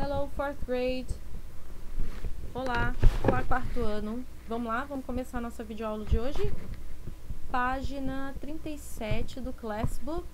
Hello, fourth grade. Olá, quarto ano. Vamos lá, vamos começar a nossa videoaula de hoje. Página 37 do Class Book.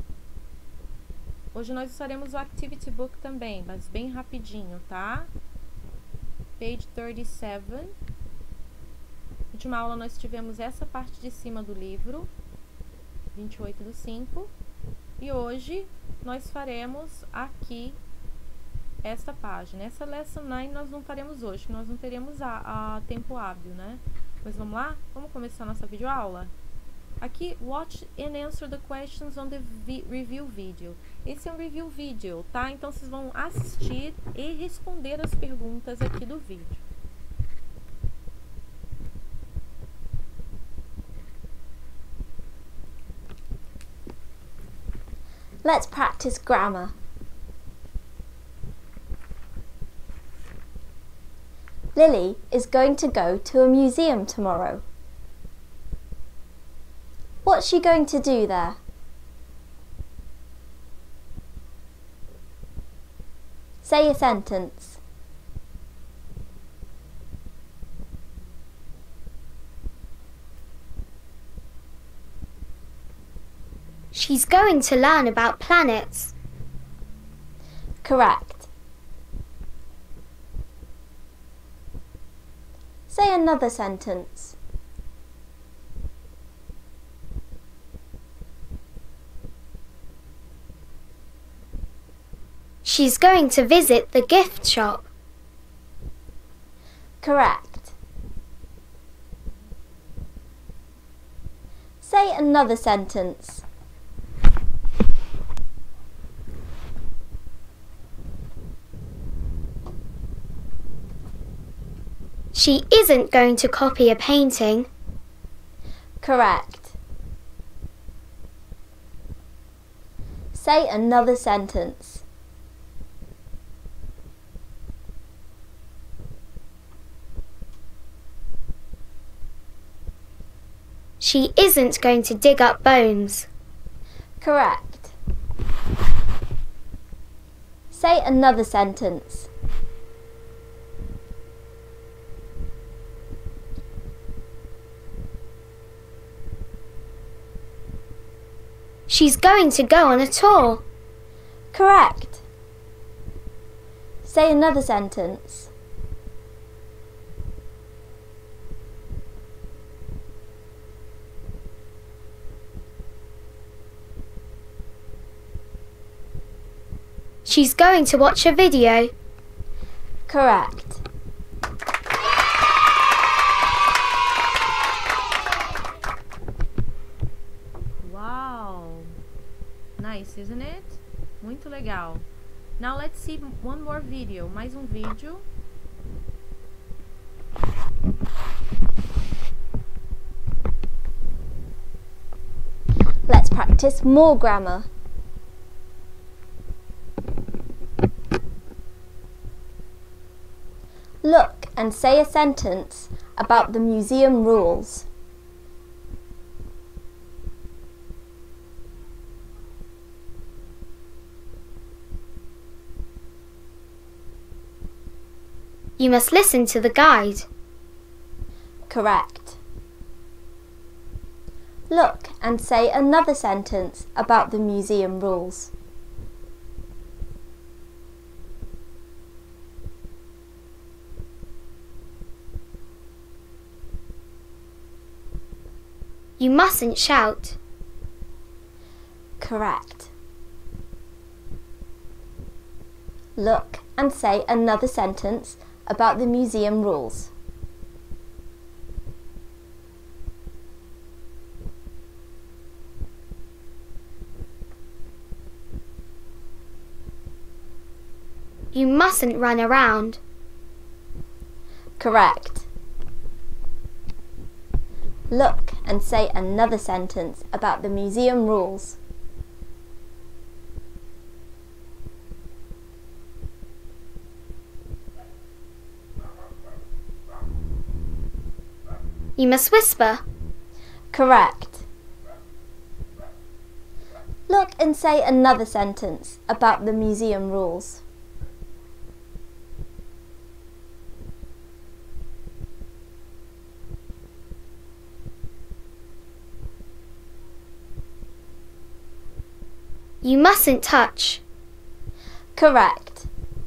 Hoje nós usaremos o Activity Book também, mas bem rapidinho, tá? Page 37. Na última aula nós tivemos essa parte de cima do livro, 28/5. E hoje nós faremos aqui esta página. Essa Lesson 9 nós não faremos hoje, nós não teremos a tempo hábil, né? Mas vamos lá? Vamos começar a nossa videoaula? Aqui, watch and answer the questions on the review video. Esse é um review video, tá? Então, vocês vão assistir e responder as perguntas aqui do vídeo. Let's practice grammar. Lily is going to go to a museum tomorrow. What's she going to do there? Say a sentence. She's going to learn about planets. Correct. Say another sentence. She's going to visit the gift shop. Correct. Say another sentence. She isn't going to copy a painting. Correct. Say another sentence. She isn't going to dig up bones. Correct. Say another sentence. She's going to go on a tour. Correct. Say another sentence. She's going to watch a video. Correct. Wow! Nice, isn't it? Muito legal. Now let's see one more video. Mais um vídeo. Let's practice more grammar. Look and say a sentence about the museum rules. You must listen to the guide. Correct. Look and say another sentence about the museum rules. You mustn't shout. Correct. Look and say another sentence about the museum rules. You mustn't run around. Correct. Look and say another sentence about the museum rules. You must whisper. Correct. Look and say another sentence about the museum rules. You mustn't touch. Correct.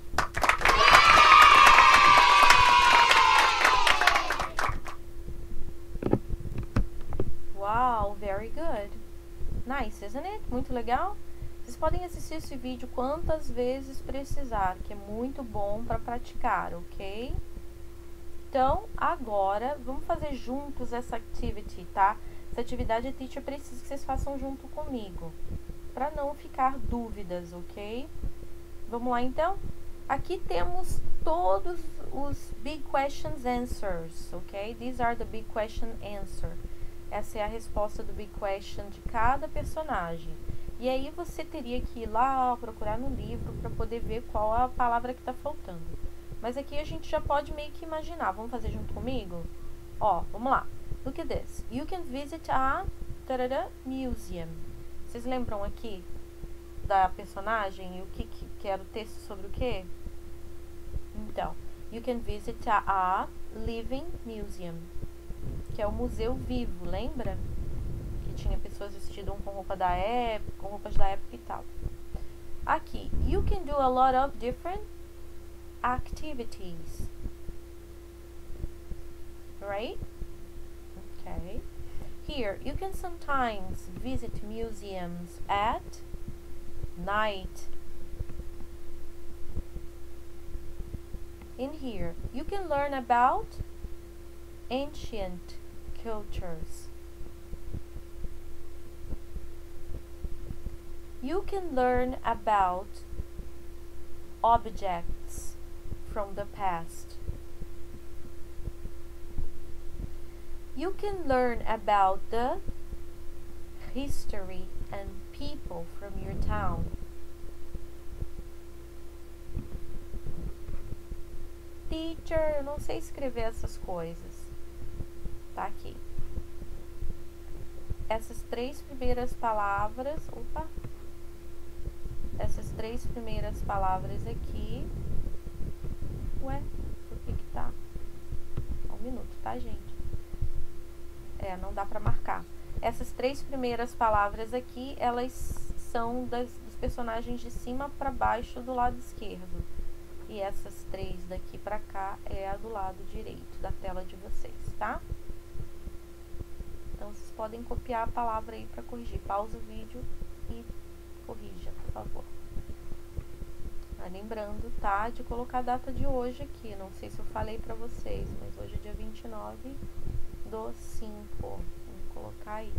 Wow, very good. Nice, isn't it? Muito legal? Vocês podem assistir esse vídeo quantas vezes precisar, que é muito bom para praticar, ok? Então, agora, vamos fazer juntos essa activity, tá? Essa atividade a teacher precisa que vocês façam junto comigo, para não ficar dúvidas, ok? Vamos lá, então? Aqui temos todos os big questions answers, ok? These are the big question answer. Essa é a resposta do big question de cada personagem. E aí você teria que ir lá procurar no livro para poder ver qual a palavra que está faltando. Mas aqui a gente já pode meio que imaginar. Vamos fazer junto comigo? Ó, vamos lá. Look at this. You can visit a museum. Vocês lembram aqui da personagem e o que era o texto sobre o quê? Então, you can visit a living museum, que é o museu vivo, lembra? Que tinha pessoas vestidas com roupas da época e tal. Aqui, you can do a lot of different activities, right? Okay. Here, you can sometimes visit museums at night. In here, you can learn about ancient cultures. You can learn about objects from the past. You can learn about the history and people from your town. Teacher, eu não sei escrever essas coisas. Tá aqui. Essas três primeiras palavras... Opa! Essas três primeiras palavras aqui... Ué, por que tá? Só um minuto, tá, gente? Não dá pra marcar. Essas três primeiras palavras aqui, elas são dos personagens de cima pra baixo do lado esquerdo. E essas três daqui pra cá é a do lado direito da tela de vocês, tá? Então, vocês podem copiar a palavra aí pra corrigir. Pausa o vídeo e corrija, por favor. Lembrando, tá? De colocar a data de hoje aqui. Não sei se eu falei pra vocês, mas hoje é dia 29/5. Vamos colocar aí.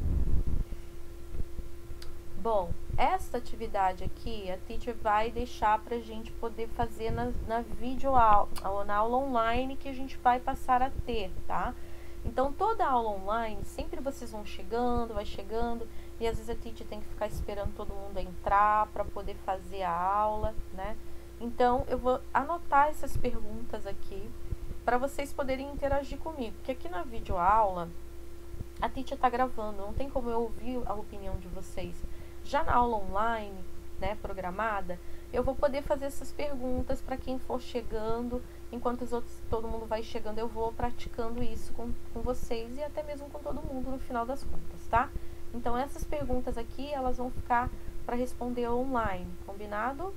Bom, essa atividade aqui, a teacher vai deixar pra gente poder fazer na videoaula, ou na aula online que a gente vai passar a ter, tá? Então, toda aula online, sempre vocês vão chegando, e às vezes a teacher tem que ficar esperando todo mundo entrar pra poder fazer a aula, né? Então, eu vou anotar essas perguntas aqui para vocês poderem interagir comigo, porque aqui na videoaula a teacher tá gravando, não tem como eu ouvir a opinião de vocês. Já na aula online, né, programada, eu vou poder fazer essas perguntas para quem for chegando, enquanto todo mundo vai chegando, eu vou praticando isso com vocês e até mesmo com todo mundo no final das contas, tá? Então, essas perguntas aqui, elas vão ficar para responder online, combinado?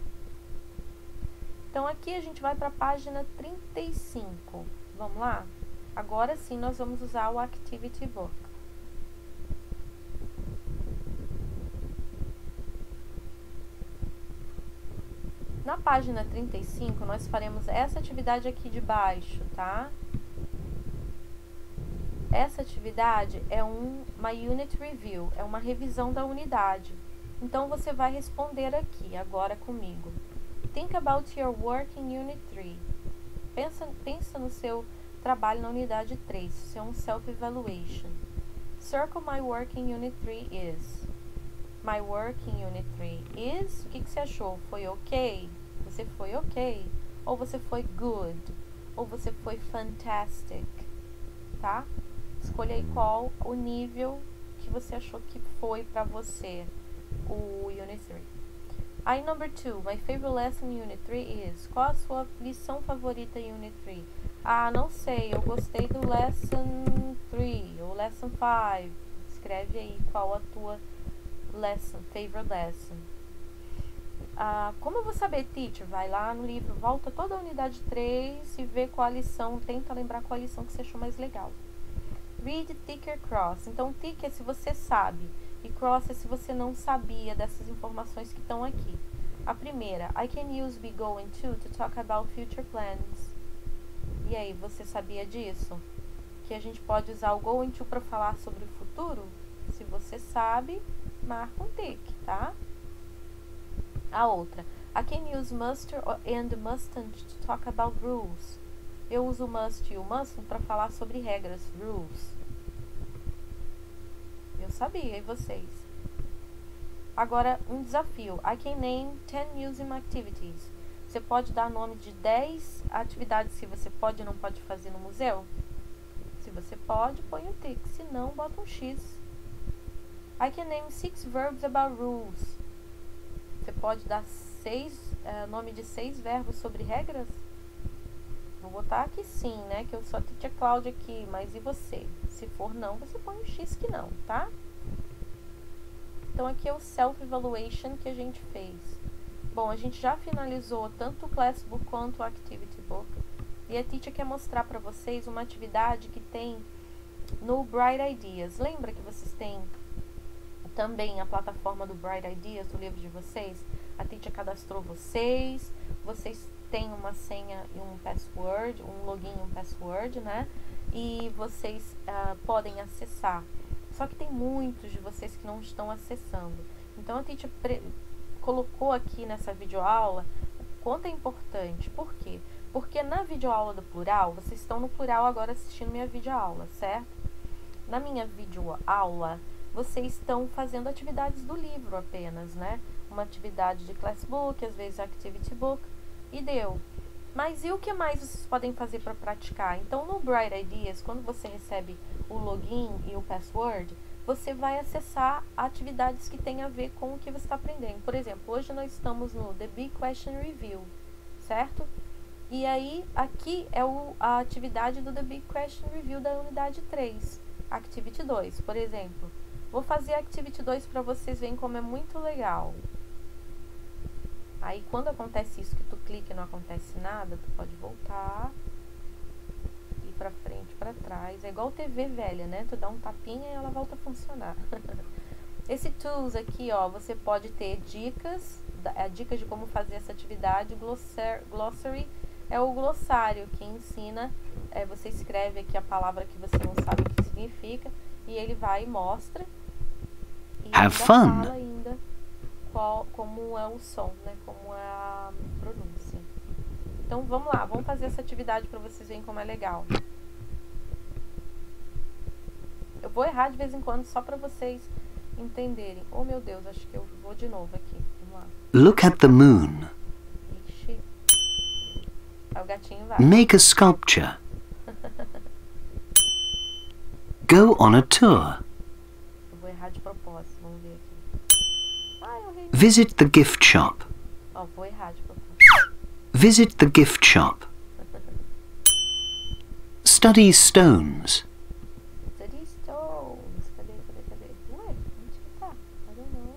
Então, aqui a gente vai para a página 35. Vamos lá? Agora sim, nós vamos usar o Activity Book. Na página 35, nós faremos essa atividade aqui de baixo, tá? Essa atividade é uma Unit Review, é uma revisão da unidade. Então, você vai responder aqui, agora comigo. Think about your work in Unit 3. Pensa no seu trabalho na unidade 3. Isso é um self-evaluation. Circle my work in Unit 3 is. My work in Unit 3 is. O que você achou? Foi ok? Você foi ok? Ou você foi good? Ou você foi fantastic? Tá? Escolha aí qual o nível que você achou que foi pra você o Unit 3. Aí, number 2, my favorite lesson in Unit 3 is. Qual a sua lição favorita em Unit 3? Ah, não sei, eu gostei do Lesson 3 ou Lesson 5. Escreve aí qual a tua lesson, favorite lesson. Como eu vou saber, teacher? Vai lá no livro, volta toda a unidade 3 e vê qual a lição, tenta lembrar qual a lição que você achou mais legal. Read, tick or cross. Então, tick é se você sabe e cross é se você não sabia dessas informações que estão aqui. A primeira, I can use be going to talk about future plans. E aí, você sabia disso? Que a gente pode usar o going to para falar sobre o futuro? Se você sabe, marca um tick, tá? A outra, I can use must and mustn't to talk about rules. Eu uso o must e o mustn't para falar sobre regras, rules. Eu sabia, e vocês? Agora, um desafio. I can name 10 museum activities. Você pode dar nome de 10 atividades que você pode ou não pode fazer no museu? Se você pode, põe um tick. Se não, bota um X. I can name 6 verbs about rules. Você pode dar nome de 6 verbos sobre regras? Vou botar aqui sim, né? Que eu sou a Teacher Cláudia aqui, mas e você? Se for não, você põe um X que não, tá? Então aqui é o Self-Evaluation que a gente fez. Bom, a gente já finalizou tanto o Classbook quanto o Activity Book. E a Teacher quer mostrar para vocês uma atividade que tem no Bright Ideas. Lembra que vocês têm também a plataforma do Bright Ideas, do livro de vocês? A Teacher cadastrou vocês têm uma senha e um password, um login e um password, né? E vocês podem acessar. Só que tem muitos de vocês que não estão acessando. Então a Teacher colocou aqui nessa videoaula o quanto é importante. Por quê? Porque na videoaula do plural, vocês estão no plural agora assistindo minha videoaula, certo? Na minha videoaula, vocês estão fazendo atividades do livro apenas, né? Uma atividade de Classbook, às vezes Activity Book, e deu. Mas e o que mais vocês podem fazer para praticar? Então, no Bright Ideas, quando você recebe o login e o password, você vai acessar atividades que têm a ver com o que você está aprendendo. Por exemplo, hoje nós estamos no The Big Question Review, certo? E aí, aqui é a atividade do The Big Question Review da unidade 3, Activity 2, por exemplo. Vou fazer a Activity 2 para vocês verem como é muito legal. Aí, quando acontece isso, que tu clica e não acontece nada, tu pode voltar, ir pra frente, pra trás. É igual TV velha, né? Tu dá um tapinha e ela volta a funcionar. Esse tools aqui, ó, você pode ter dicas, dicas de como fazer essa atividade. Glossary é o glossário que ensina, você escreve aqui a palavra que você não sabe o que significa, e ele vai e mostra. E Have fun! Fala ainda como é o som, né? Como é a pronúncia. Então vamos lá, vamos fazer essa atividade para vocês verem como é legal. Eu vou errar de vez em quando só para vocês entenderem. Oh meu Deus, acho que eu vou de novo aqui. Vamos lá. Look at the moon. Ixi. Aí o gatinho vai. Make a sculpture. Go on a tour. Eu vou errar de propósito, vamos ver aqui. Ai, eu errei. Visit the gift shop. Ó, vou errar de propósito. Visit the gift shop. Study stones. Study stones. Cadê? Ué, onde que tá? I don't know.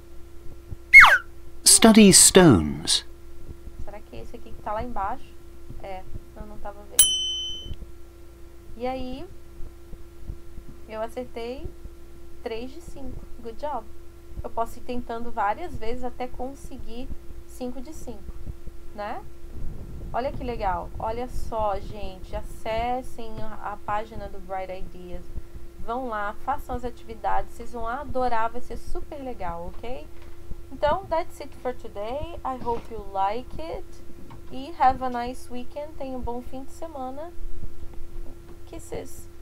Study stones. Será que é esse aqui que tá lá embaixo? É, eu não tava vendo. E aí, eu acertei 3 de 5. Good job. Eu posso ir tentando várias vezes até conseguir 5 de 5, né? Olha que legal. Olha só, gente. Acessem a página do Bright Ideas. Vão lá, façam as atividades. Vocês vão adorar, vai ser super legal, ok? Então, that's it for today. I hope you like it. E have a nice weekend. Tenha um bom fim de semana. Kisses.